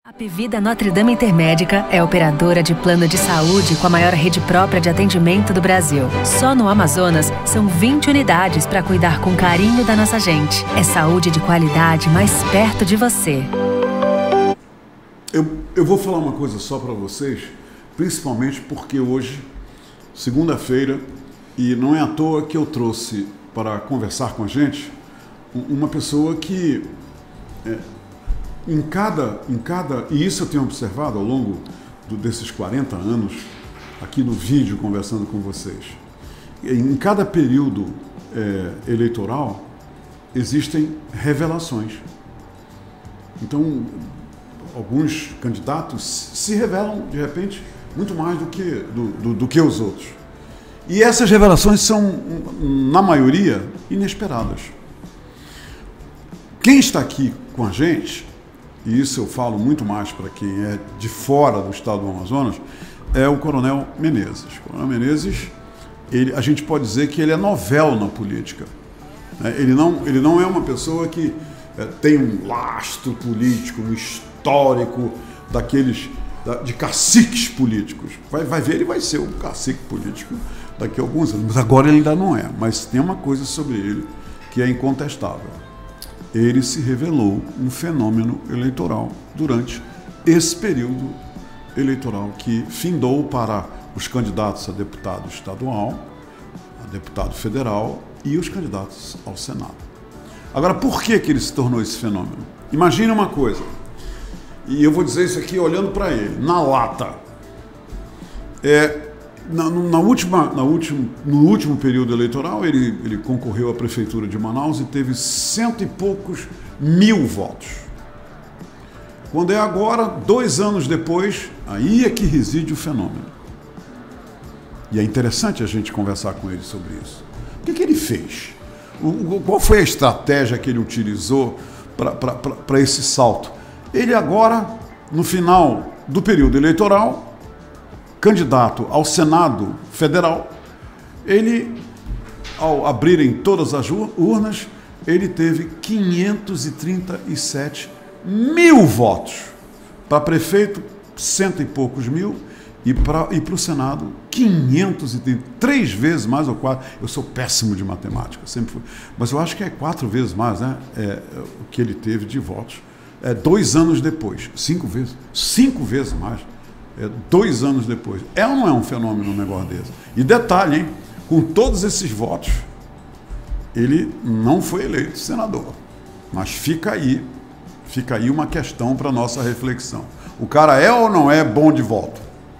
A Apvida Notre Dame Intermédica é operadora de plano de saúde com a maior rede própria de atendimento do Brasil. Só no Amazonas, são 20 unidades para cuidar com carinho da nossa gente. É saúde de qualidade mais perto de você. Eu vou falar uma coisa só para vocês, principalmente porque hoje, segunda-feira, e não é à toa que eu trouxe para conversar com a gente uma pessoa que... e isso eu tenho observado ao longo desses 40 anos, aqui no vídeo conversando com vocês, em cada período eleitoral existem revelações. Então, alguns candidatos se revelam, de repente, muito mais do que os outros. E essas revelações são, na maioria, inesperadas. Quem está aqui com a gente, e isso eu falo muito mais para quem é de fora do estado do Amazonas, é o Coronel Menezes. O Coronel Menezes, a gente pode dizer que ele é novel na política. Ele não é uma pessoa que tem um lastro político, um histórico de caciques políticos. Vai ver, ele vai ser um cacique político daqui a alguns anos, mas agora ele ainda não é. Mas tem uma coisa sobre ele que é incontestável. Ele se revelou um fenômeno eleitoral durante esse período eleitoral que findou para os candidatos a deputado estadual, a deputado federal e os candidatos ao Senado. Agora, por que ele se tornou esse fenômeno? Imagine uma coisa, e eu vou dizer isso aqui olhando para ele, na lata. No último período eleitoral, ele concorreu à prefeitura de Manaus e teve 100 e poucos mil votos. Quando é agora, 2 anos depois, aí é que reside o fenômeno. E é interessante a gente conversar com ele sobre isso. O que ele fez? Qual foi a estratégia que ele utilizou para esse salto? Ele agora, no final do período eleitoral, candidato ao Senado Federal, ele, ao abrirem todas as urnas, ele teve 537 mil votos. Para prefeito, 100 e poucos mil, e para o Senado, 3 vezes mais ou 4. Eu sou péssimo de matemática, sempre fui, mas eu acho que é 4 vezes mais, né? O que ele teve de votos. 2 anos depois, 5 vezes mais. 2 anos depois. É ou não é um fenômeno um negócio desse? E detalhe, hein? Com todos esses votos, ele não foi eleito senador. Mas fica aí uma questão para nossa reflexão. O cara é ou não é bom de voto?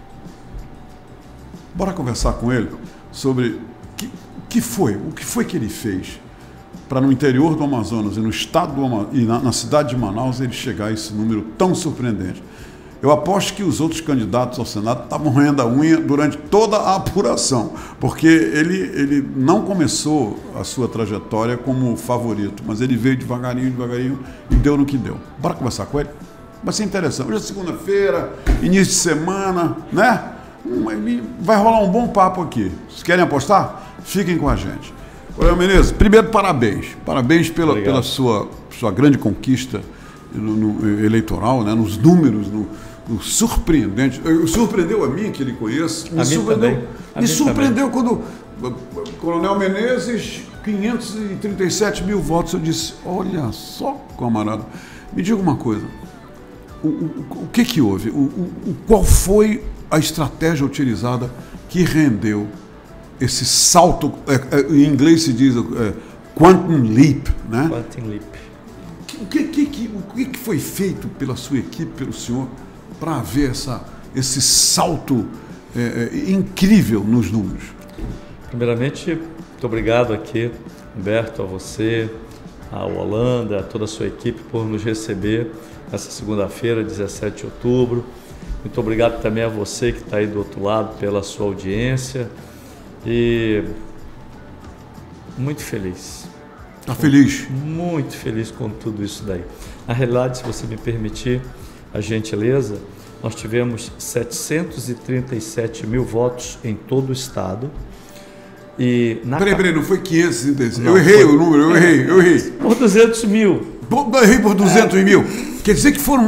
Bora conversar com ele sobre o que foi que ele fez para no interior do Amazonas e no estado do Amazonas e na cidade de Manaus ele chegar a esse número tão surpreendente. Eu aposto que os outros candidatos ao Senado estavam roendo a unha durante toda a apuração, porque ele não começou a sua trajetória como favorito, mas ele veio devagarinho e deu no que deu. Bora conversar com ele? Vai ser interessante. Hoje é segunda-feira, início de semana, né? Vai rolar um bom papo aqui. Vocês querem apostar? Fiquem com a gente. Coronel Menezes, primeiro parabéns. Parabéns pela sua grande conquista eleitoral, né? Nos números, no surpreendente. Surpreendeu a mim, que ele conhece. Me surpreendeu quando Coronel Menezes, 537 mil votos. Eu disse, olha só, camarada. Me diga uma coisa. O que houve? Qual foi a estratégia utilizada que rendeu esse salto? Em inglês se diz quantum leap, né? Quantum leap. O que foi feito pela sua equipe, pelo senhor, para haver esse salto incrível nos números? Primeiramente, muito obrigado aqui, Humberto, a você, a Holanda, a toda a sua equipe por nos receber nessa segunda-feira, 17 de outubro. Muito obrigado também a você que está aí do outro lado pela sua audiência e muito feliz. Está feliz? Muito feliz com tudo isso daí. Na realidade, se você me permitir a gentileza, nós tivemos 737 mil votos em todo o estado. E Peraí, não foi 536. Eu errei o número, eu errei. Por 200 mil. Eu errei por 200 mil. Quer dizer que foram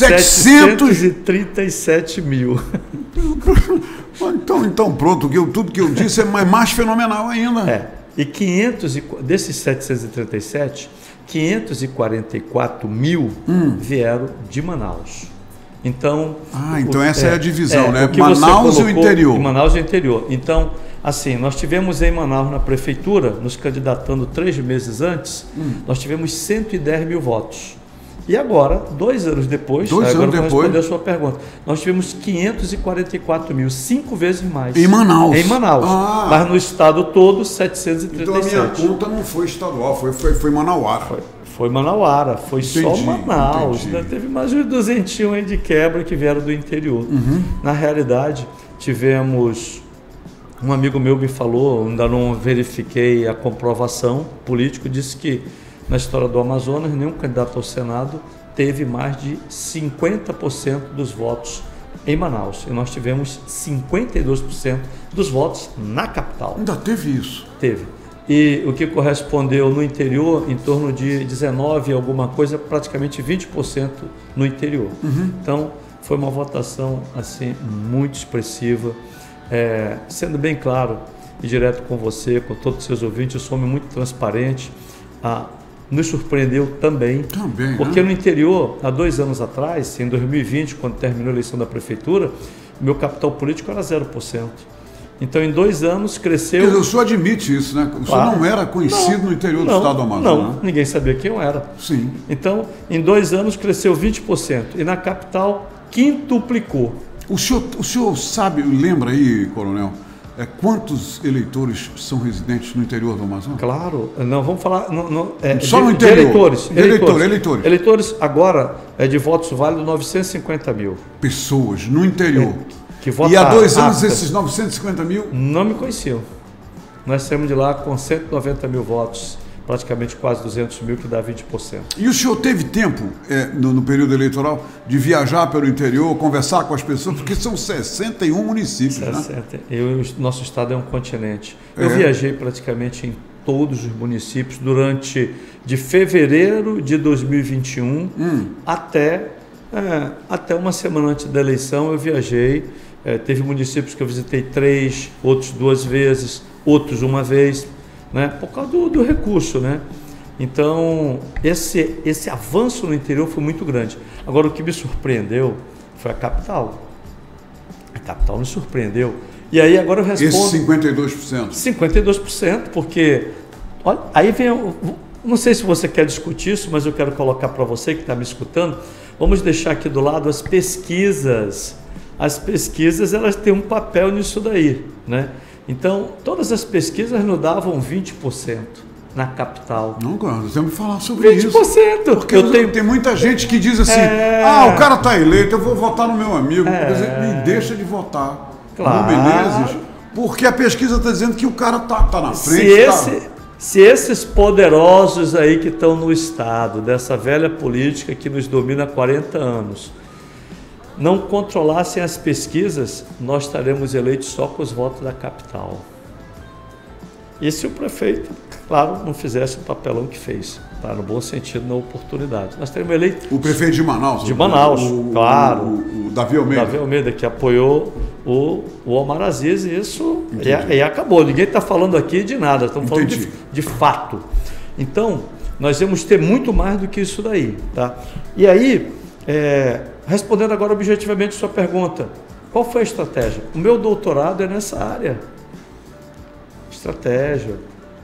737 mil. Então pronto, tudo que eu disse é mais fenomenal ainda. E desses 737, 544 mil vieram de Manaus. Então, então essa é a divisão, né? Manaus e o interior. Manaus e o interior. Então, assim, nós tivemos em Manaus, na prefeitura, nos candidatando 3 meses antes, nós tivemos 110 mil votos. E agora, 2 anos depois, vou responder a sua pergunta, nós tivemos 544 mil, 5 vezes mais. Em Manaus? Em Manaus. Mas no estado todo, 737. Então a minha conta não foi estadual, foi manauara. Foi manauara, foi só Manaus. Ainda teve mais uns 200 aí de quebra que vieram do interior. Na realidade, tivemos... Um amigo meu me falou, ainda não verifiquei a comprovação, político, disse que na história do Amazonas, nenhum candidato ao Senado teve mais de 50% dos votos em Manaus. E nós tivemos 52% dos votos na capital. Ainda teve isso? Teve. E o que correspondeu no interior, em torno de 19 alguma coisa, praticamente 20% no interior. Então, foi uma votação assim muito expressiva. Sendo bem claro e direto com você, com todos os seus ouvintes, eu sou um homem muito transparente. Nos surpreendeu também, porque no interior, há 2 anos atrás, em 2020, quando terminou a eleição da prefeitura, meu capital político era 0%. Então, em 2 anos, cresceu... Porque o senhor admite isso, né? O senhor não era conhecido no interior do estado do Amazonas. Não, ninguém sabia quem eu era. Sim. Então, em 2 anos, cresceu 20%. E na capital, quintuplicou. O senhor sabe, lembra aí, coronel, quantos eleitores são residentes no interior do Amazonas? Claro, não, vamos falar... Só no interior? Eleitores. Eleitores, agora, de votos válidos, 950 mil. Pessoas no interior. Que votam. E há 2 anos esses 950 mil? Não me conheciam. Nós saímos de lá com 190 mil votos, praticamente quase 200 mil, que dá 20%. E o senhor teve tempo, no período eleitoral, de viajar pelo interior, conversar com as pessoas, porque são 61 municípios, 60, né? Nosso estado é um continente. Eu viajei praticamente em todos os municípios de fevereiro de 2021 até uma semana antes da eleição eu viajei. Teve municípios que eu visitei 3, outros 2 vezes, outros 1 vez, né? Por causa do recurso, né? Então, esse avanço no interior foi muito grande. Agora, o que me surpreendeu foi a capital. A capital me surpreendeu. E aí, agora eu respondo... Esse 52%? 52%, porque... Olha, aí vem... Não sei se você quer discutir isso, mas eu quero colocar para você que está me escutando. Vamos deixar aqui do lado as pesquisas. As pesquisas, elas têm um papel nisso daí, né? Então, todas as pesquisas nos davam 20% na capital. Não, cara, nós temos que falar sobre 20%. Isso. Porque tem muita gente que diz assim, o cara está eleito, eu vou votar no meu amigo. Quer dizer, me deixa de votar. Claro. No Menezes, porque a pesquisa está dizendo que o cara tá na frente. Se esses poderosos aí que estão no Estado, dessa velha política que nos domina há 40 anos, não controlassem as pesquisas, nós estaremos eleitos só com os votos da capital. E se o prefeito, claro, não fizesse o papelão que fez, tá? No bom sentido, na oportunidade. Nós teremos eleito... O prefeito de Manaus? De Manaus, claro. O Davi Almeida. Davi Almeida, que apoiou o Omar Aziz, e isso e acabou. Ninguém está falando aqui de nada, estamos falando de fato. Então, nós vamos ter muito mais do que isso daí, tá? E aí... respondendo agora objetivamente a sua pergunta, qual foi a estratégia? O meu doutorado é nessa área. Estratégia,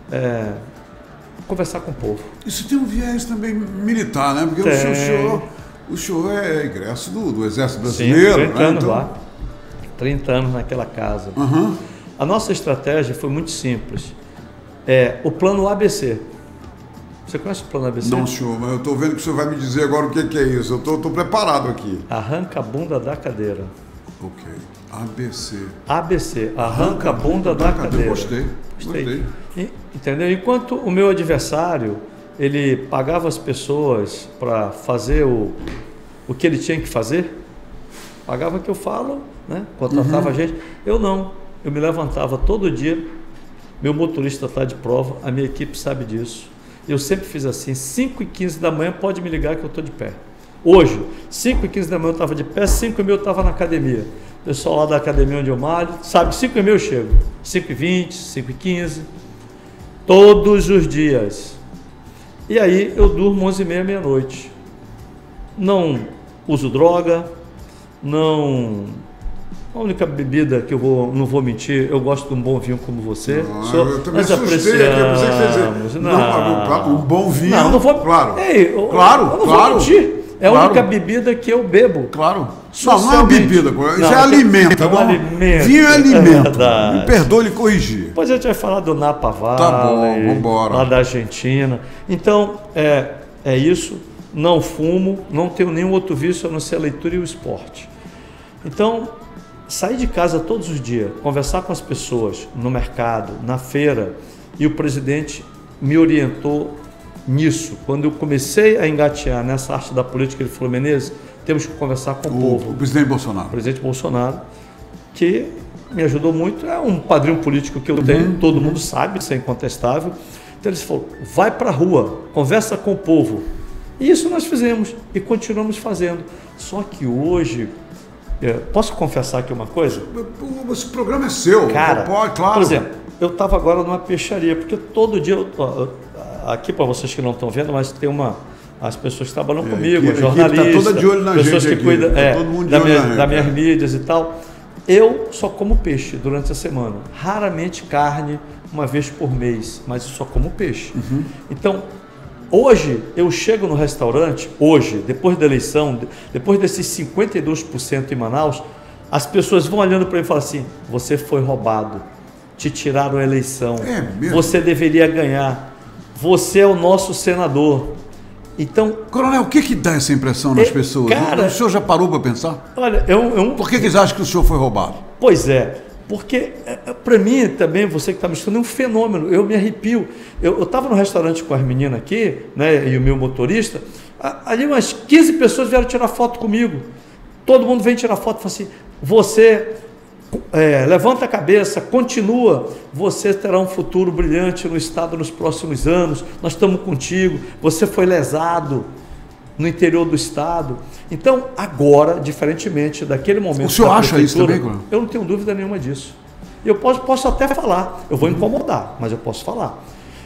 conversar com o povo. Isso tem um viés também militar, né? Porque o senhor é egresso do Exército Brasileiro. Sim, 30 anos lá. 30 anos naquela casa. A nossa estratégia foi muito simples. O plano ABC. Você conhece o plano ABC? Não, senhor, mas eu estou vendo que o senhor vai me dizer agora o que é isso. Eu estou preparado aqui. Arranca a bunda da cadeira. Ok. ABC. ABC. Arranca a bunda da cadeira. Gostei. Entendeu? Enquanto o meu adversário, ele pagava as pessoas para fazer o que ele tinha que fazer, pagava o que eu falo, né? Contratava a gente. Eu não. Eu me levantava todo dia, meu motorista está de prova, a minha equipe sabe disso. Eu sempre fiz assim, 5h15 da manhã, pode me ligar que eu estou de pé. Hoje, 5h15 da manhã eu estava de pé, 5h30 eu estava na academia. O pessoal lá da academia onde eu malho, sabe, 5h30 eu chego. 5h20, 5h15, todos os dias. E aí eu durmo 11h30, meia-noite. Não uso droga, não... A única bebida que não vou mentir, eu gosto de um bom vinho como você. Eu também assustei aqui, eu pensei que você não, um bom vinho, não vou, claro. Ei, claro, eu não claro. Vou mentir. É a única bebida que eu bebo. Claro. Não é bebida, isso é alimento. É um alimento. Vinho é alimento. É me perdoe lhe corrigir. Depois a gente vai falar do Napa Valley. Tá bom, vambora. Lá da Argentina. Então, é isso. Não fumo, não tenho nenhum outro vício a não ser a leitura e o esporte. Então, sair de casa todos os dias, conversar com as pessoas no mercado, na feira, e o presidente me orientou nisso. Quando eu comecei a engatear nessa arte da política, ele falou: Menezes, temos que conversar com o povo. O presidente Bolsonaro. O presidente Bolsonaro, que me ajudou muito, é um padrinho político que eu tenho, todo mundo sabe, isso é incontestável. Então ele falou: vai para a rua, conversa com o povo. E isso nós fizemos e continuamos fazendo. Só que hoje, posso confessar aqui uma coisa? Esse programa é seu. Cara, pode, claro. Por exemplo, eu estava agora numa peixaria, porque todo dia, aqui para vocês que não estão vendo, mas tem as pessoas que trabalham comigo, jornalistas, tá toda de olho na pessoas gente que cuidam das minhas mídias e tal. Eu só como peixe durante a semana, raramente carne, uma vez por mês, mas eu só como peixe. Então, hoje eu chego no restaurante, depois da eleição, depois desses 52% em Manaus, as pessoas vão olhando para mim e falam assim: você foi roubado, te tiraram a eleição, você deveria ganhar, você é o nosso senador. Então, Coronel, o que dá essa impressão nas pessoas? Cara, o senhor já parou para pensar? Olha, Por que eles acham que o senhor foi roubado? Pois é, porque para mim também, você que está me escutando, é um fenômeno, eu me arrepio. Eu estava no restaurante com as meninas aqui, né, e o meu motorista, ali umas 15 pessoas vieram tirar foto comigo. Todo mundo vem tirar foto e fala assim: você levanta a cabeça, continua, você terá um futuro brilhante no estado nos próximos anos, nós estamos contigo, você foi lesado no interior do estado. Então, agora, diferentemente daquele momento... O senhor acha isso também, Coronel? Eu não tenho dúvida nenhuma disso. Eu posso até falar, eu vou incomodar, mas eu posso falar.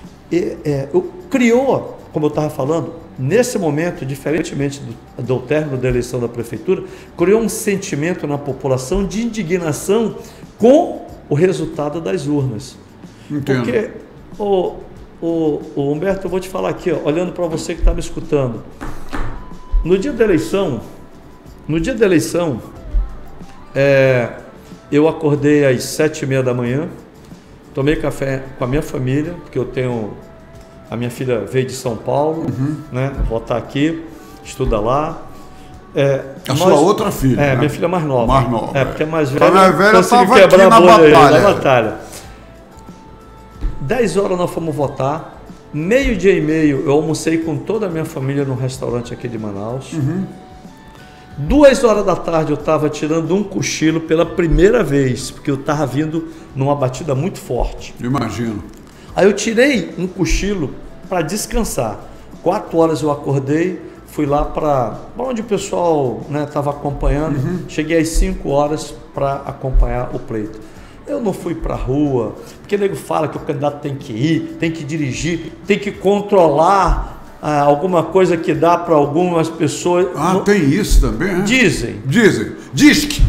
Criou, como eu estava falando, nesse momento, diferentemente do término da eleição da prefeitura, criou um sentimento na população de indignação com o resultado das urnas. Entendo. Porque, Humberto, eu vou te falar aqui, olhando para você que está me escutando. No dia da eleição, eu acordei às 7h30 da manhã, tomei café com a minha família, porque a minha filha veio de São Paulo, né? Voltar aqui, estuda lá. Sua outra filha? Né? Minha filha mais nova. Mais nova. Porque a mais velha, estava aqui na batalha. 10 horas nós fomos votar. 12h30 eu almocei com toda a minha família num restaurante aqui de Manaus. 2 horas da tarde eu estava tirando um cochilo pela primeira vez, porque eu estava vindo numa batida muito forte. Imagino. Aí eu tirei um cochilo para descansar. 4 horas eu acordei, fui lá para onde o pessoal estava acompanhando. Cheguei às 5 horas para acompanhar o pleito. Eu não fui para a rua, porque o nego fala que o candidato tem que ir, tem que dirigir, tem que controlar alguma coisa que dá para algumas pessoas. Tem isso também, né? Dizem. Diz que.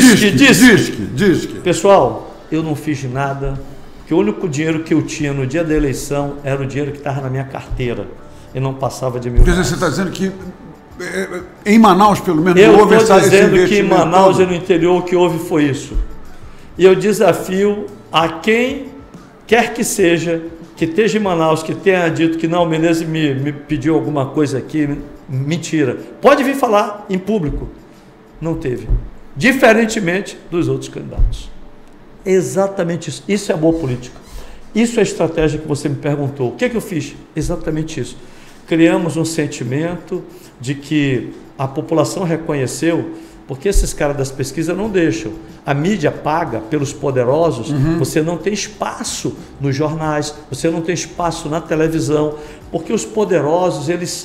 Pessoal, eu não fiz nada. Que o único dinheiro que eu tinha no dia da eleição era o dinheiro que estava na minha carteira e não passava de R$1.000. Quer dizer, você está dizendo que em Manaus, pelo menos, eu estou dizendo que em Manaus e no interior o que houve foi isso. E eu desafio a quem quer que seja, que esteja em Manaus, que tenha dito que não, o Menezes me pediu alguma coisa aqui, mentira. Pode vir falar em público. Não teve. Diferentemente dos outros candidatos. Exatamente isso. Isso é boa política. Isso é a estratégia que você me perguntou. O que eu fiz? Exatamente isso. Criamos um sentimento de que a população reconheceu, porque esses caras das pesquisas não deixam. A mídia paga pelos poderosos, você não tem espaço nos jornais, você não tem espaço na televisão, porque os poderosos, eles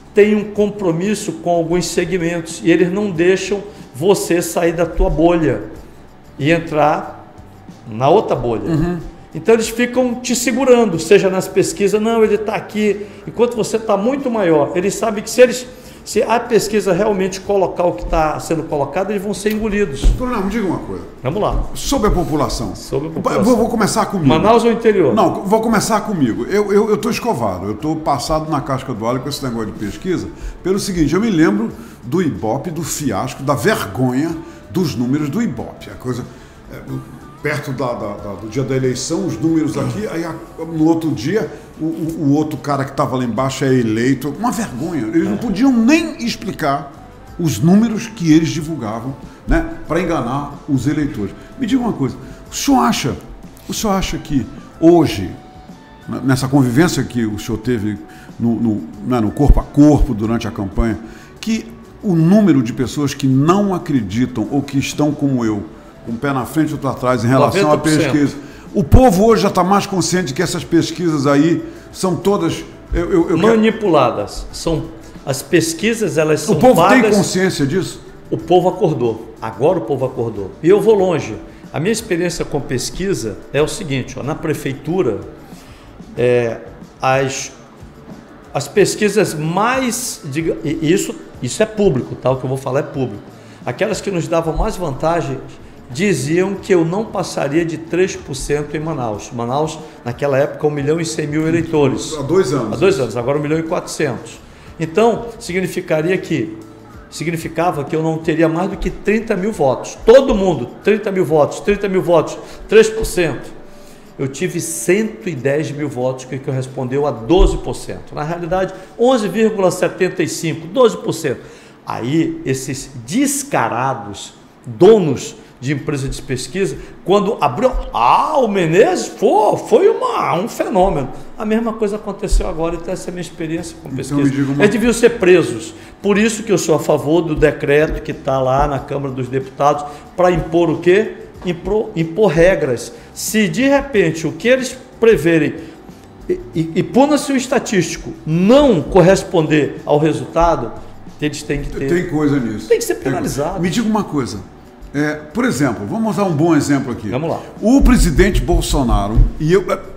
têm um compromisso com alguns segmentos e eles não deixam você sair da tua bolha e entrar na outra bolha. Uhum. Então eles ficam te segurando, seja nas pesquisas, não, ele está aqui, enquanto você está muito maior. Eles sabem que se a pesquisa realmente colocar o que está sendo colocado, eles vão ser engolidos. Coronel, me diga uma coisa. Vamos lá. Sobre a população. Sobre a população. Vou começar comigo. Manaus ou interior? Não, vou começar comigo. Eu estou escovado, eu estou passado na casca do alho com esse negócio de pesquisa, pelo seguinte, eu me lembro do Ibope, do fiasco, da vergonha dos números do Ibope. A coisa... perto do dia da eleição, os números aqui, aí no outro dia, o outro cara que estava lá embaixo é eleito. Uma vergonha. Eles não podiam nem explicar os números que eles divulgavam, né, para enganar os eleitores. Me diga uma coisa, o senhor acha que hoje, nessa convivência que o senhor teve no corpo a corpo durante a campanha, que o número de pessoas que não acreditam ou que estão como eu, um pé na frente e outro atrás em relação 90%. À pesquisa. O povo hoje já está mais consciente que essas pesquisas aí são todas... manipuladas. As pesquisas, elas são O povo pagas, tem consciência disso? O povo acordou. Agora o povo acordou. E eu vou longe. A minha experiência com pesquisa é o seguinte, na prefeitura, as pesquisas mais... Isso é público, tá? O que eu vou falar é público. Aquelas que nos davam mais vantagens diziam que eu não passaria de 3% em Manaus. Manaus, naquela época, 1.100.000 eleitores. Há 2 anos. Há 2 anos, agora 1.400.000. Então, significava que eu não teria mais do que 30 mil votos. Todo mundo, 30 mil votos, 3%. Eu tive 110 mil votos, que correspondeu a 12%. Na realidade, 11,75%, 12%. Aí, esses descarados, donos de empresa de pesquisa, quando abriu, o Menezes, foi um fenômeno. A mesma coisa aconteceu agora, então essa é a minha experiência com pesquisa. Eles deviam ser presos. Por isso que eu sou a favor do decreto que está lá na Câmara dos Deputados, para impor o quê? Impor regras. Se de repente o que eles preverem e puna-se o estatístico não corresponder ao resultado, eles têm que ter... Tem coisa nisso. Tem que ser penalizado. Me diga uma coisa. Por exemplo, vamos usar um bom exemplo aqui. Vamos lá. O presidente Bolsonaro, e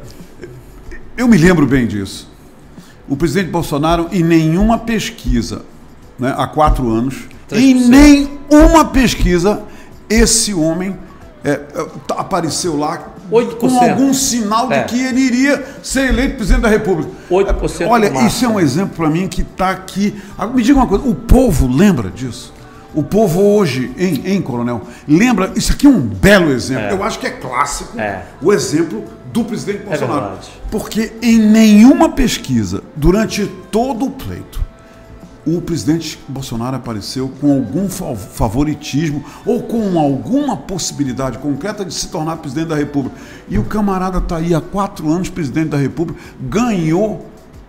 eu me lembro bem disso, o presidente Bolsonaro, em nenhuma pesquisa, né, há 4 anos, 3%. Em nenhuma pesquisa, esse homem apareceu lá 8%. Com algum sinal de que ele iria ser eleito presidente da República. 8%. Olha, isso é um exemplo para mim que está aqui. Me diga uma coisa, o povo lembra disso? O povo hoje, Coronel, lembra, isso aqui é um belo exemplo, eu acho que é clássico, o exemplo do presidente Bolsonaro. Porque em nenhuma pesquisa, durante todo o pleito, o presidente Bolsonaro apareceu com algum favoritismo ou com alguma possibilidade concreta de se tornar presidente da República. E o camarada está aí há 4 anos presidente da República, ganhou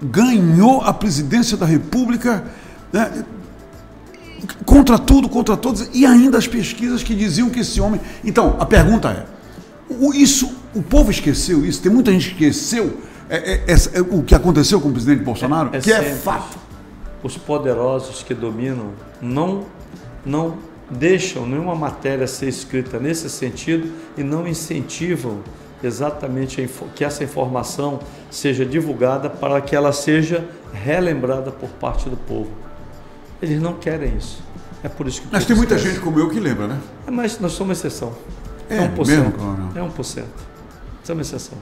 a presidência da República, né, contra tudo, contra todos, e ainda as pesquisas que diziam que esse homem... Então, a pergunta o povo esqueceu isso? Tem muita gente que esqueceu o que aconteceu com o presidente Bolsonaro, que é fato. Os poderosos que dominam não deixam nenhuma matéria ser escrita nesse sentido e não incentivam exatamente que essa informação seja divulgada para que ela seja relembrada por parte do povo. Eles não querem isso. É por isso que... Mas tem muita gente como eu que lembra, né? Mas nós somos uma exceção. 1%. Mesmo, Coronel? É 1%. Isso é uma exceção.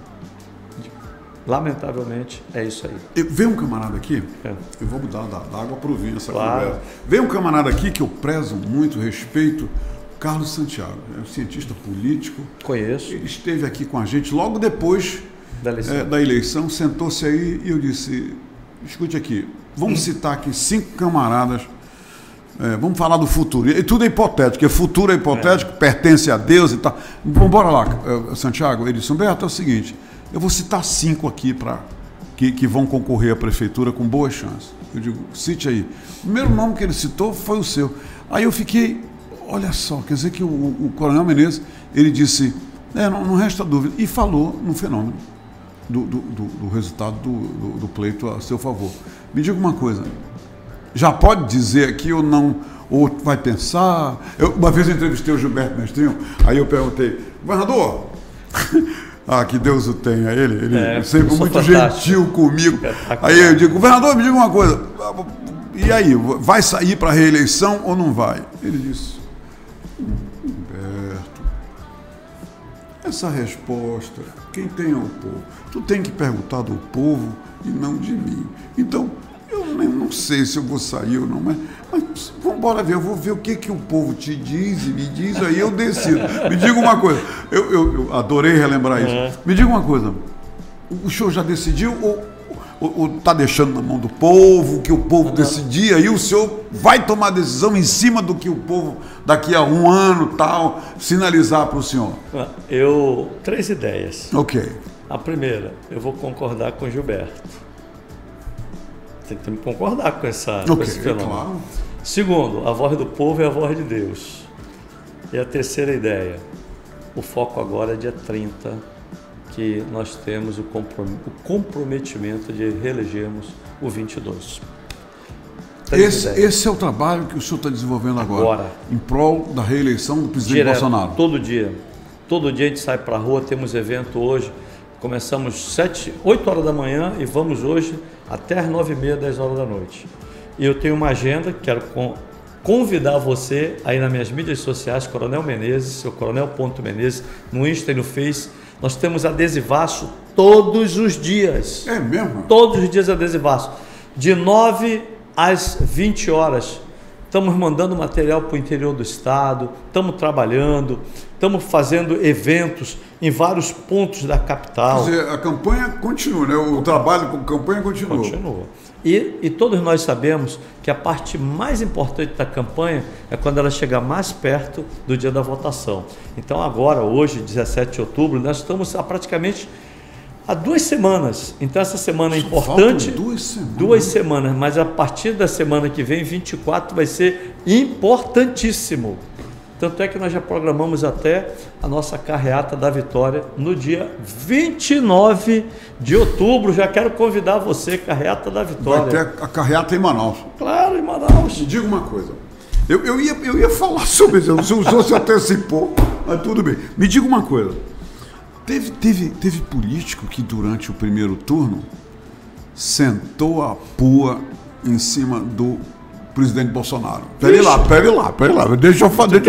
Lamentavelmente, é isso aí. Vem um camarada aqui, eu vou mudar da água para o vinho essa conversa. Vem um camarada aqui que eu prezo muito, respeito, Carlos Santiago, é um cientista político. Conheço. Ele esteve aqui com a gente logo depois da eleição, sentou-se aí e eu disse, escute aqui, vamos citar aqui 5 camaradas, vamos falar do futuro. E tudo é hipotético, futuro é hipotético, pertence a Deus e tal. Vamos bora lá, Santiago. Ele disse, Humberto, é o seguinte, eu vou citar 5 aqui que vão concorrer à prefeitura com boas chances. Eu digo, cite aí. O primeiro nome que ele citou foi o seu. Aí eu fiquei, olha só, quer dizer que o Coronel Menezes, ele disse, não resta dúvida, e falou no fenômeno do resultado do pleito a seu favor. Me diga uma coisa, já pode dizer aqui ou não, ou vai pensar? Uma vez eu entrevistei o Gilberto Mestrinho, aí eu perguntei, governador, que Deus o tenha, ele sempre muito fantástico, gentil comigo. Aí eu digo, governador, me diga uma coisa, e aí, vai sair para a reeleição ou não vai? Ele disse, Humberto, essa resposta, quem tem é o povo. Tu tem que perguntar do povo e não de mim. Então, eu não sei se eu vou sair ou não, mas vamos embora ver, eu vou ver o que o povo te diz e me diz, aí eu decido. Me diga uma coisa, eu adorei relembrar isso. Me diga uma coisa, o senhor já decidiu ou está deixando na mão do povo, que o povo decidir, aí o senhor vai tomar decisão em cima do que o povo, daqui a um ano, tal, sinalizar para o senhor? 3 ideias. Ok. A primeira, eu vou concordar com o Gilberto. Tem que concordar com esse fenômeno. Claro. Segundo, a voz do povo é a voz de Deus. E a terceira ideia, o foco agora é dia 30, que nós temos o comprometimento de reelegermos o 22. Esse é o trabalho que o senhor está desenvolvendo agora, em prol da reeleição do presidente Bolsonaro. Todo dia a gente sai para a rua, temos evento hoje, começamos 8 horas da manhã e vamos hoje até as 9h30, 10 horas da noite. E eu tenho uma agenda, quero convidar você aí nas minhas mídias sociais, Coronel Menezes, seu Coronel.Menezes, no Insta e no Face. Nós temos adesivaço todos os dias. É mesmo? Todos os dias adesivaço. De 9 às 20 horas. Estamos mandando material para o interior do estado, estamos trabalhando, estamos fazendo eventos em vários pontos da capital. Quer dizer, a campanha continua, né? O trabalho com a campanha continua. Continua. E todos nós sabemos que a parte mais importante da campanha é quando ela chegar mais perto do dia da votação. Então agora, hoje, 17 de outubro, nós estamos praticamente há 2 semanas. Então essa semana é importante. 2 semanas, mas a partir da semana que vem, 24, vai ser importantíssimo. Tanto é que nós já programamos até a nossa carreata da vitória no dia 29 de outubro. Já quero convidar você, carreata da vitória. Vai ter a carreata em Manaus. Claro, em Manaus. Me diga uma coisa. Eu ia falar sobre isso, o senhor se antecipou, mas tudo bem. Me diga uma coisa. Teve político que durante o primeiro turno sentou a pua em cima do presidente Bolsonaro. Pera lá. Deixa eu falar.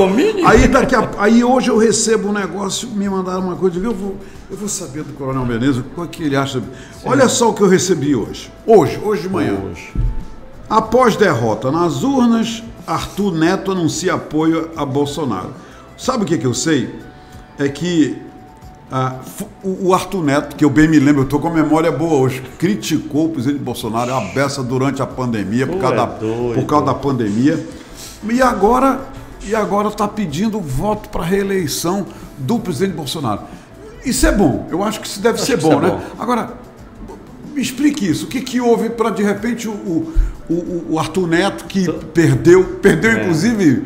Aí hoje eu recebo um negócio, me mandaram uma coisa, eu vou saber do Coronel Menezes o que ele acha. Sim. Olha só o que eu recebi hoje de manhã. Após derrota nas urnas, Arthur Neto anuncia apoio a Bolsonaro. Sabe o que eu sei? É que o Arthur Neto, que eu bem me lembro, eu estou com a memória boa hoje, criticou o presidente Bolsonaro a beça durante a pandemia, por causa da pandemia, e agora está pedindo voto para a reeleição do presidente Bolsonaro. Isso é bom, eu acho que isso deve ser bom, né? Agora, me explique isso, o que houve para, de repente, o Arthur Neto, que perdeu inclusive,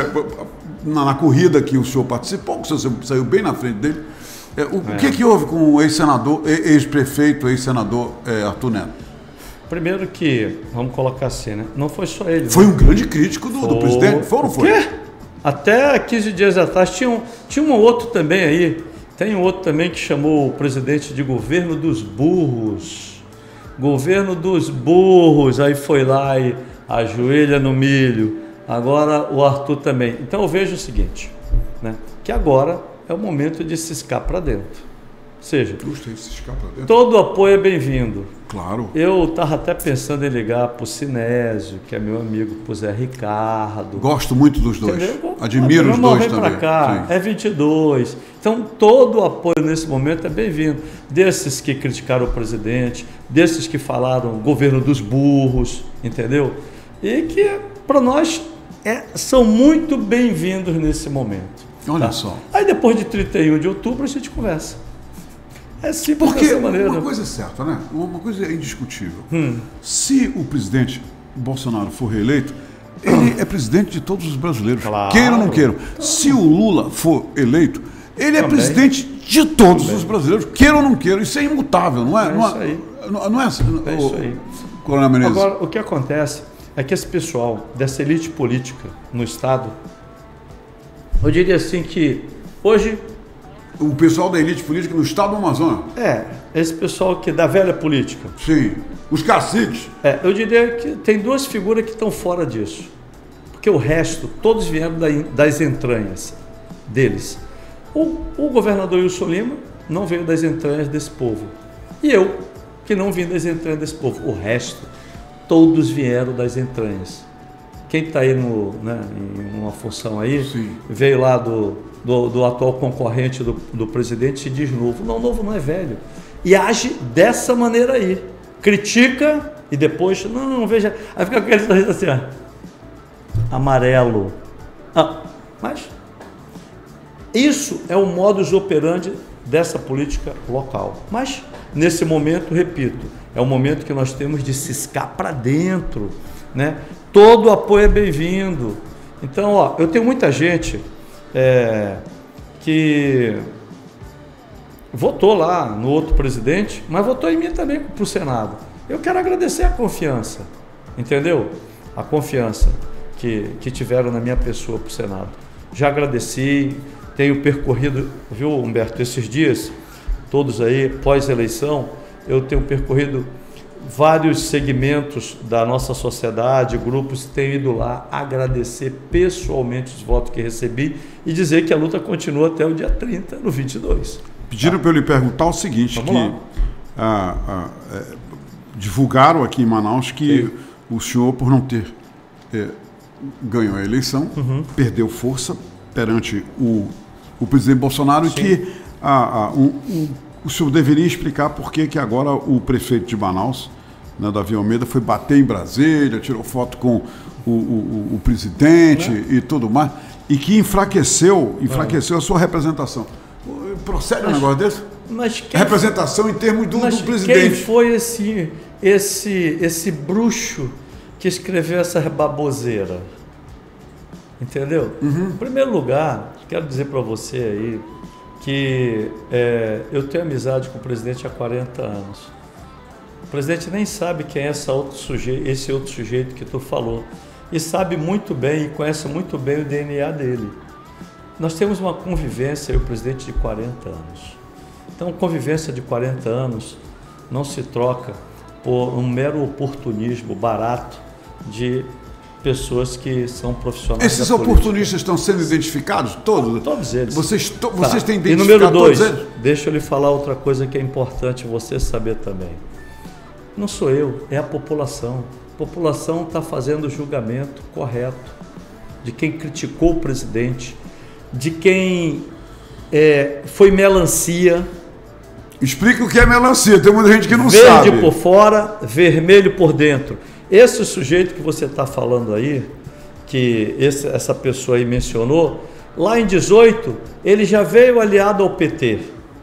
na corrida que o senhor participou, que o senhor saiu bem na frente dele. O que houve com o ex-prefeito, ex-senador Arthur Neto? Primeiro que, vamos colocar assim, né? Não foi só ele. Foi um grande crítico do presidente, foi ou não foi? O quê? Até 15 dias atrás tinha um outro também aí. Tem um outro também que chamou o presidente de governo dos burros. Governo dos burros. Aí foi lá e ajoelha no milho. Agora o Arthur também. Então eu vejo o seguinte, né? Que agora é o momento de ciscar para dentro. Ou seja, todo apoio é bem-vindo. Claro. Eu estava até pensando em ligar para o Sinésio, que é meu amigo, para o Zé Ricardo. Gosto muito dos dois. Admiro os dois também. Vem para cá, é 22. Então, todo o apoio nesse momento é bem-vindo. Desses que criticaram o presidente, desses que falaram governo dos burros, entendeu? E que, para nós, são muito bem-vindos nesse momento. Olha só. Aí depois de 31 de outubro a gente conversa. É simples. Porque dessa maneira. Uma coisa é certa, né? Uma coisa é indiscutível. Se o presidente Bolsonaro for reeleito, ele é presidente de todos os brasileiros. Claro. Queiram ou não queiram. Se o Lula for eleito, ele é presidente de todos os brasileiros. Queiram ou não queiram. Isso é imutável, não é? É isso aí. Não é isso aí. Coronel Menezes. Agora, o que acontece é que esse pessoal dessa elite política no Estado, eu diria assim que hoje... O pessoal da elite política no Estado do Amazonas? Esse pessoal que da velha política. Sim, os caciques. Eu diria que tem duas figuras que estão fora disso. Porque o resto, todos vieram das entranhas deles. O governador Wilson Lima não veio das entranhas desse povo. E eu, que não vim das entranhas desse povo. O resto, todos vieram das entranhas. Quem está aí em uma função aí, sim, veio lá do atual concorrente do presidente, se diz novo. Não, novo não é velho. E age dessa maneira aí. Critica e depois, não veja. Aí fica com aquele sorriso assim, ó, amarelo. Mas isso é o modus operandi dessa política local. Mas, nesse momento, repito, é o momento que nós temos de ciscar para dentro, né? Todo apoio é bem-vindo. Então, eu tenho muita gente que votou lá no outro presidente, mas votou em mim também para o Senado. Eu quero agradecer a confiança, entendeu? A confiança que tiveram na minha pessoa para o Senado. Já agradeci, tenho percorrido, viu, Humberto, esses dias, todos aí, pós-eleição, eu tenho percorrido vários segmentos da nossa sociedade, grupos, tenho ido lá agradecer pessoalmente os votos que recebi e dizer que a luta continua até o dia 30, no 22. Pediram para eu lhe perguntar o seguinte, divulgaram aqui em Manaus que o senhor, por não ter ganhou a eleição, perdeu força perante o presidente Bolsonaro. Sim. E que o senhor deveria explicar por que agora o prefeito de Manaus, né, Davi Almeida, foi bater em Brasília, tirou foto com o presidente e tudo mais, e que enfraqueceu a sua representação. Procede um negócio desse? Representação em termos do presidente. Quem foi esse bruxo que escreveu essa baboseira? Entendeu? Em primeiro lugar, quero dizer para você aí que eu tenho amizade com o presidente há 40 anos. O presidente nem sabe quem é esse outro sujeito que tu falou. E sabe muito bem, e conhece muito bem o DNA dele. Nós temos uma convivência, eu e o presidente, de 40 anos. Então, convivência de 40 anos não se troca por um mero oportunismo barato de pessoas que são profissionais. Esses oportunistas estão sendo identificados? Todos eles. Vocês têm identificado? E número 2, todos eles? deixa eu lhe falar outra coisa que é importante você saber também. Não sou eu, é a população. A população está fazendo o julgamento correto de quem criticou o presidente, de quem foi melancia. Explica o que é melancia, tem muita gente que não sabe. sabe. Verde por fora, vermelho por dentro. Esse sujeito que você está falando aí, que essa pessoa aí mencionou, lá em 18, ele já veio aliado ao PT.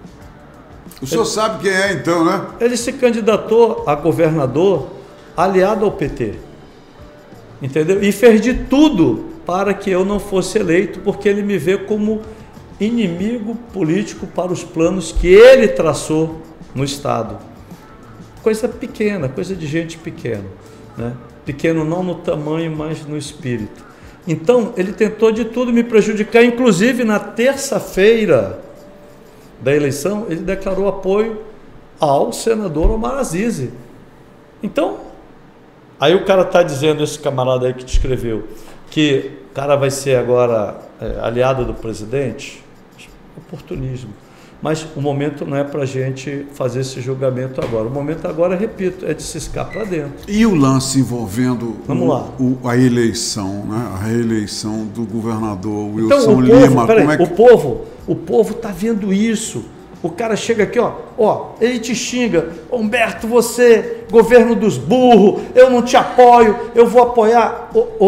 O senhor sabe quem é então, né? Ele se candidatou a governador aliado ao PT. Entendeu? E fez de tudo para que eu não fosse eleito, porque ele me vê como inimigo político para os planos que ele traçou no Estado. Coisa pequena, coisa de gente pequena, né? Pequeno não no tamanho, mas no espírito. Então, ele tentou de tudo me prejudicar, inclusive na terça-feira da eleição, ele declarou apoio ao senador Omar Aziz. Então, aí o cara está dizendo, esse camarada aí que te escreveu, que o cara vai ser agora aliado do presidente. Oportunismo. Mas o momento não é para a gente fazer esse julgamento agora. O momento agora, repito, é de ciscar para dentro. E o lance envolvendo a eleição, né? A reeleição do governador Wilson Lima? O povo está vendo isso. O cara chega aqui, ele te xinga. Humberto, você, governo dos burros, eu não te apoio, eu vou apoiar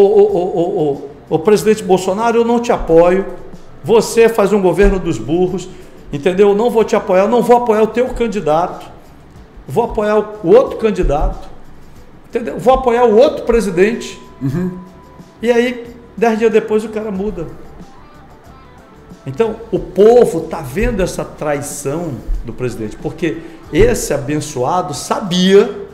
o presidente Bolsonaro, eu não te apoio. Você faz um governo dos burros, entendeu? Eu não vou te apoiar, eu não vou apoiar o teu candidato, vou apoiar o outro candidato, entendeu? Vou apoiar o outro presidente. E aí, 10 dias depois, o cara muda. Então, o povo está vendo essa traição do presidente, porque esse abençoado sabia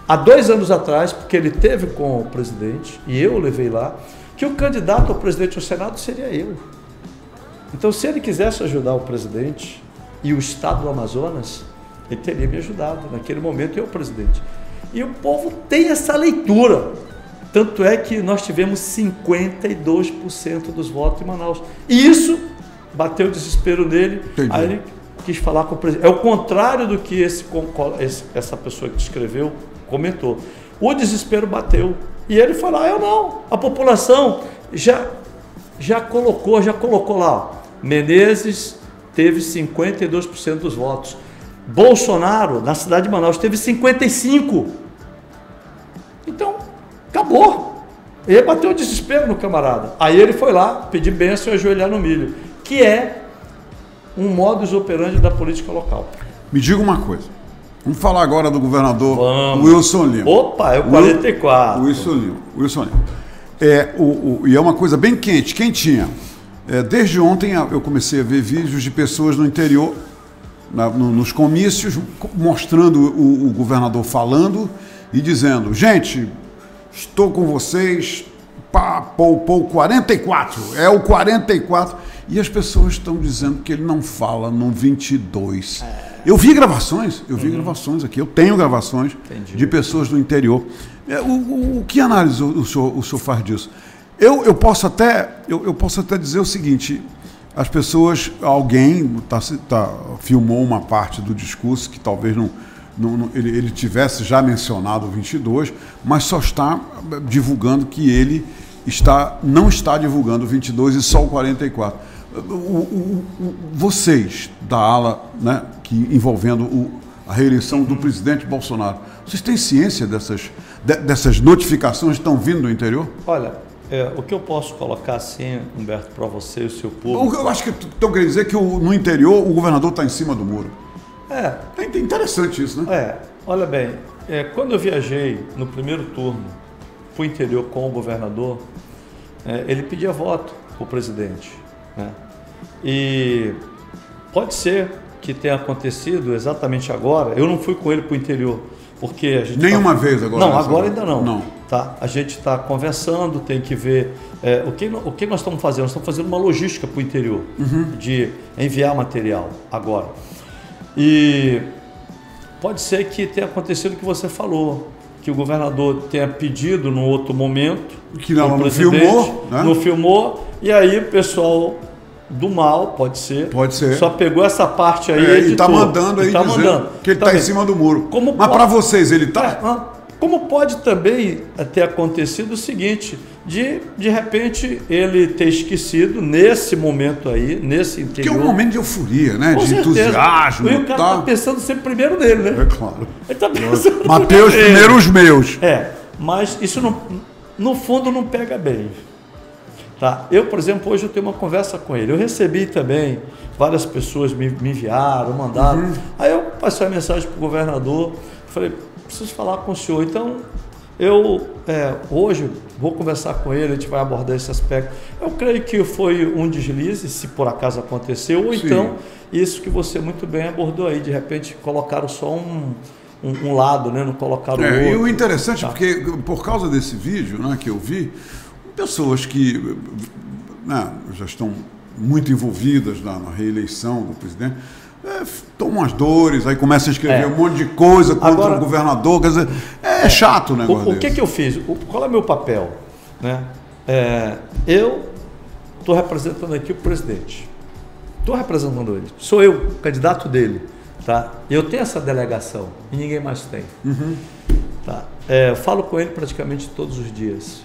há 2 anos atrás, porque ele teve com o presidente, e eu levei lá, que o candidato ao presidente do Senado seria eu. Então, se ele quisesse ajudar o presidente e o Estado do Amazonas, ele teria me ajudado. Naquele momento, eu, presidente. E o povo tem essa leitura. Tanto é que nós tivemos 52% dos votos em Manaus. E isso bateu o desespero nele. Entendi. Aí ele quis falar com o presidente. É o contrário do que essa pessoa que escreveu comentou. O desespero bateu. E ele foi lá, eu não. A população já colocou lá. Ó, Menezes teve 52% dos votos. Bolsonaro, na cidade de Manaus, teve 55%. Então, acabou. Ele bateu o desespero no camarada. Aí ele foi lá pedir bênção e ajoelhar no milho, que é um modus operandi da política local. Me diga uma coisa. Vamos falar agora do governador Wilson Lima. Opa, é o 44. Wilson Lima. E é uma coisa bem quente, quentinha. Desde ontem eu comecei a ver vídeos de pessoas no interior, nos comícios, mostrando o governador falando e dizendo, gente, estou com vocês, o 44, é o 44. E as pessoas estão dizendo que ele não fala no 22. Eu vi gravações aqui, eu tenho gravações de pessoas do interior. O que análise o senhor faz disso? Eu posso até dizer o seguinte, as pessoas, alguém filmou uma parte do discurso que talvez ele tivesse já mencionado o 22, mas só está divulgando que ele não está divulgando o 22 e só o 44. Vocês da ala, né, envolvendo a reeleição do presidente Bolsonaro, vocês têm ciência dessas notificações que estão vindo do interior? Olha, o que eu posso colocar assim, Humberto, para você e o seu público... Eu acho que estou querendo dizer que no interior o governador está em cima do muro. É interessante isso, né? Olha bem, quando eu viajei no primeiro turno para o interior com o governador, ele pedia voto para o presidente, né? E pode ser que tenha acontecido exatamente agora. Eu não fui com ele para o interior, porque a gente... Nenhuma vez agora? Não, agora ainda não. Tá? A gente está conversando, tem que ver o que nós estamos fazendo. Nós estamos fazendo uma logística para o interior, de enviar material agora. E pode ser que tenha acontecido o que você falou, que o governador tenha pedido num outro momento, que não filmou, né? Não filmou, e aí o pessoal do mal, pode ser, só pegou essa parte aí e está mandando aí, dizendo que ele está em cima do muro. Mas para vocês ele está? Como pode também ter acontecido o seguinte, de repente ele ter esquecido nesse momento aí, nesse interior. Que é um momento de euforia, né? De entusiasmo. E o cara está pensando sempre primeiro nele, né? É claro. Ele está pensando Mateus primeiro os meus. Mas isso no fundo não pega bem. Tá? Eu, por exemplo, hoje eu tenho uma conversa com ele. Eu recebi também, várias pessoas me enviaram, mandaram. Aí eu passei a mensagem para o governador, falei, preciso falar com o senhor. Então, eu hoje vou conversar com ele, a gente vai abordar esse aspecto. Eu creio que foi um deslize, se por acaso aconteceu, ou então isso que você muito bem abordou aí, de repente colocaram só um lado, né? Não colocaram o outro. E o interessante, porque por causa desse vídeo, né, que eu vi, pessoas que já estão muito envolvidas na reeleição do presidente, tomam as dores, aí começam a escrever um monte de coisa contra o governador, quer dizer, chato o negócio O que eu fiz? Qual é o meu papel? Né? Eu estou representando aqui o presidente, estou representando ele, sou eu, candidato dele, tá? Eu tenho essa delegação e ninguém mais tem. Tá? Falo com ele praticamente todos os dias.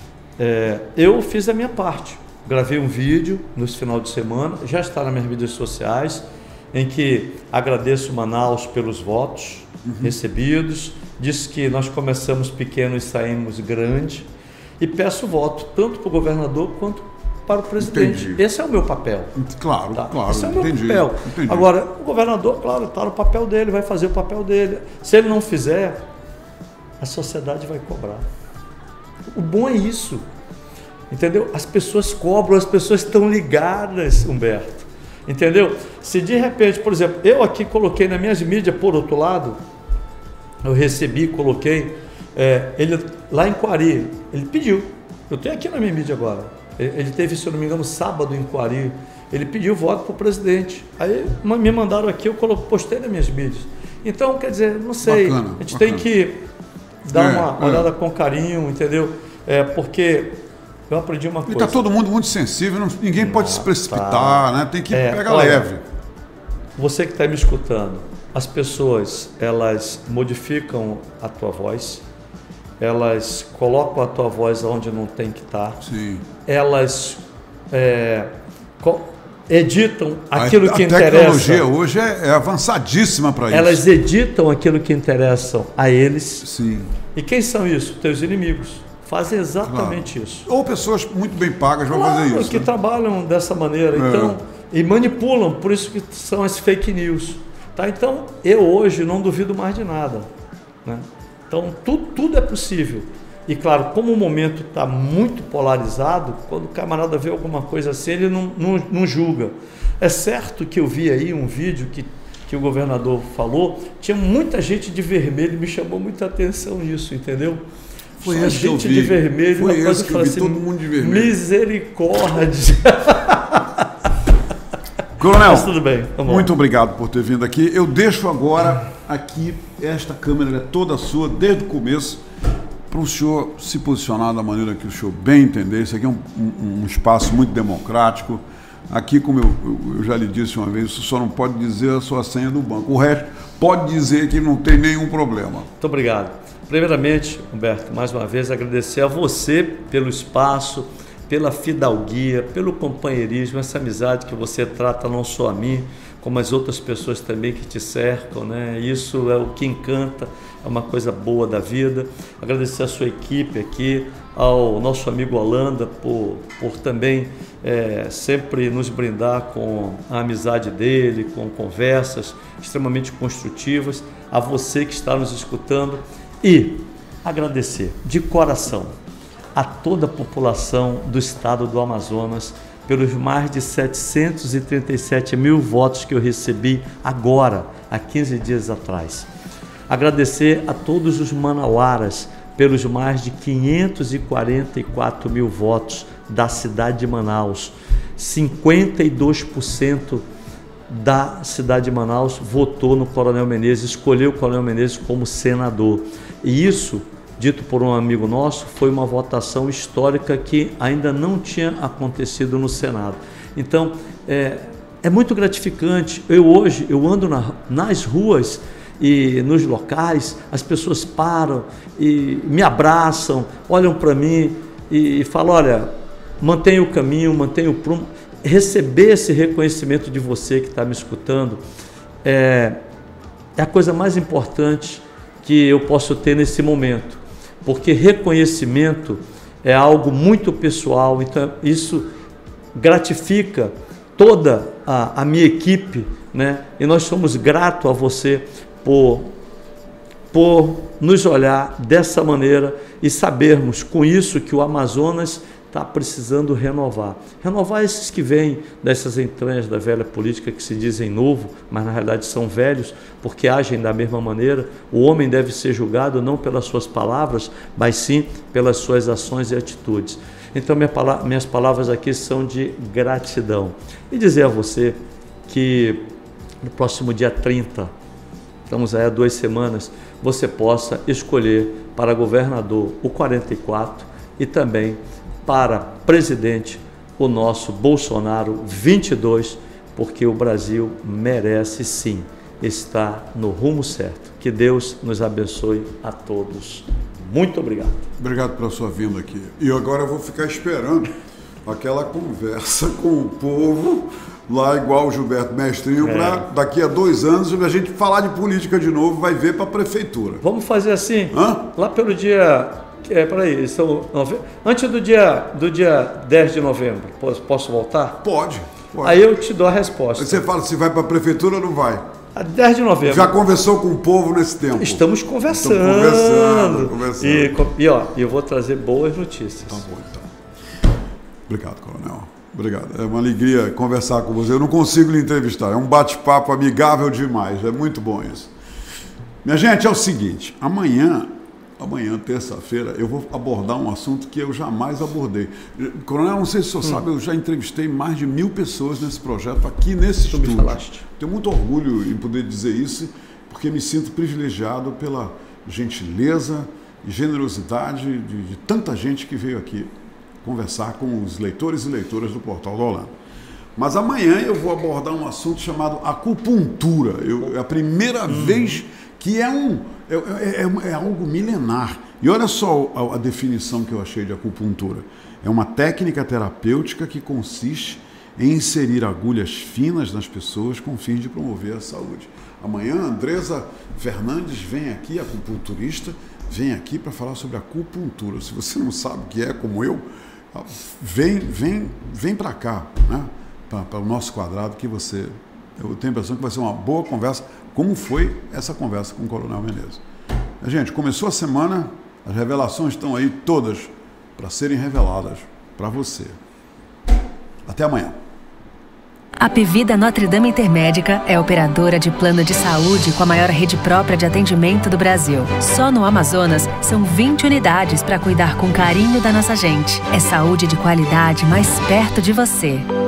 Eu fiz a minha parte, gravei um vídeo nesse final de semana, já está nas minhas mídias sociais, em que agradeço Manaus pelos votos recebidos, disse que nós começamos pequeno e saímos grande, e peço voto tanto para o governador quanto para o presidente. Entendi. Esse é o meu papel. Claro, tá? claro. Esse é o meu papel. Entendi. Agora, o governador, claro, está no papel dele, vai fazer o papel dele. Se ele não fizer, a sociedade vai cobrar. O bom é isso, entendeu? As pessoas cobram, as pessoas estão ligadas, Humberto, entendeu? Se de repente, por exemplo, eu aqui coloquei nas minhas mídias, por outro lado, eu recebi, coloquei, ele lá em Quari, ele pediu, eu tenho aqui na minha mídia agora, ele teve, se eu não me engano, sábado em Quari, ele pediu voto para o presidente, aí me mandaram aqui, eu postei nas minhas mídias. Então, quer dizer, não sei, bacana, a gente bacana. tem que dar uma olhada com carinho, entendeu? Porque eu aprendi uma coisa. E está todo mundo muito sensível, ninguém pode se precipitar, né? Tem que pegar leve. Você que está me escutando, as pessoas, elas modificam a tua voz, elas colocam a tua voz onde não tem que estar, Sim. Elas editam aquilo que interessa. A tecnologia hoje é avançadíssima para isso. Elas editam aquilo que interessa a eles. Sim. E quem são isso? Teus inimigos. Fazem exatamente isso. Ou pessoas muito bem pagas vão fazer isso. Que trabalham dessa maneira. Então, e manipulam, por isso que são as fake news. Tá? Então, eu hoje não duvido mais de nada. Né? Então, tudo é possível. E claro, como o momento está muito polarizado, quando o camarada vê alguma coisa assim, ele não julga. É certo que eu vi aí um vídeo que o governador falou, tinha muita gente de vermelho, me chamou muita atenção isso, entendeu? Foi só esse gente que eu vi. De vermelho, Foi uma esse que eu vi, assim, todo mundo de vermelho. Misericórdia. Coronel, mas tudo bem, muito obrigado por ter vindo aqui. Eu deixo agora aqui, esta câmera é toda sua, desde o começo, para o senhor se posicionar da maneira que o senhor bem entender. Isso aqui é um espaço muito democrático. Aqui, como eu já lhe disse uma vez, o senhor não pode dizer a sua senha do banco. O resto pode dizer que não tem nenhum problema. Muito obrigado. Primeiramente, Humberto, mais uma vez agradecer a você pelo espaço, pela fidalguia, pelo companheirismo, essa amizade que você trata não só a mim, como as outras pessoas também que te cercam, né? Isso é o que encanta, é uma coisa boa da vida. Agradecer a sua equipe aqui, ao nosso amigo Holanda por também sempre nos brindar com a amizade dele, com conversas extremamente construtivas, a você que está nos escutando e agradecer de coração a toda a população do estado do Amazonas pelos mais de 737 mil votos que eu recebi agora, há 15 dias atrás. Agradecer a todos os manauaras pelos mais de 544 mil votos da cidade de Manaus. 52% da cidade de Manaus votou no Coronel Menezes, escolheu o Coronel Menezes como senador. E isso, dito por um amigo nosso, foi uma votação histórica que ainda não tinha acontecido no Senado. Então, é muito gratificante. Hoje eu ando nas ruas e nos locais, as pessoas param e me abraçam, olham para mim e falam, olha, mantenha o caminho, mantenha o prumo. Receber esse reconhecimento de você que está me escutando é a coisa mais importante que eu posso ter nesse momento, porque reconhecimento é algo muito pessoal, então isso gratifica toda a minha equipe, né? E nós somos gratos a você por nos olhar dessa maneira e sabermos com isso que o Amazonas está precisando renovar esses que vêm dessas entranhas da velha política que se dizem novo, mas na realidade são velhos, porque agem da mesma maneira. O homem deve ser julgado não pelas suas palavras, mas sim pelas suas ações e atitudes. Então minhas palavras aqui são de gratidão e dizer a você que no próximo dia 30, estamos aí há 2 semanas, você possa escolher para governador o 44 e também para presidente o nosso Bolsonaro 22, porque o Brasil merece sim estar no rumo certo. Que Deus nos abençoe a todos. Muito obrigado. Obrigado pela sua vinda aqui. E agora eu vou ficar esperando aquela conversa com o povo, lá igual o Gilberto Mestrinho, para daqui a 2 anos a gente falar de política de novo, vai ver para a prefeitura. Vamos fazer assim, Hã? Lá pelo dia... peraí, antes do dia 10 de novembro, posso voltar? Pode. Aí eu te dou a resposta. Aí você fala se vai para a prefeitura ou não vai. A 10 de novembro. Já conversou com o povo nesse tempo? Estamos conversando. E eu vou trazer boas notícias. Tá bom, então. Obrigado, coronel. Obrigado. É uma alegria conversar com você. Eu não consigo lhe entrevistar. É um bate-papo amigável demais. É muito bom isso. Minha gente, é o seguinte, amanhã, terça-feira, eu vou abordar um assunto que eu jamais abordei. Coronel, não sei se o senhor sabe, eu já entrevistei mais de 1000 pessoas nesse projeto, aqui nesse estúdio. Tenho muito orgulho em poder dizer isso, porque me sinto privilegiado pela gentileza e generosidade de tanta gente que veio aqui conversar com os leitores e leitoras do Portal da Holanda. Mas amanhã eu vou abordar um assunto chamado acupuntura. É a primeira vez que é algo milenar. E olha só a definição que eu achei de acupuntura. É uma técnica terapêutica que consiste em inserir agulhas finas nas pessoas com fins de promover a saúde. Amanhã, Andresa Fernandes vem aqui, acupunturista, vem aqui para falar sobre acupuntura. Se você não sabe o que é, como eu, vem para cá, né? Para o nosso quadrado, que eu tenho a impressão que vai ser uma boa conversa, como foi essa conversa com o Coronel Menezes. Gente, começou a semana, as revelações estão aí todas para serem reveladas para você. Até amanhã. A Pvida Notre Dame Intermédica é operadora de plano de saúde com a maior rede própria de atendimento do Brasil. Só no Amazonas são 20 unidades para cuidar com carinho da nossa gente. É saúde de qualidade mais perto de você.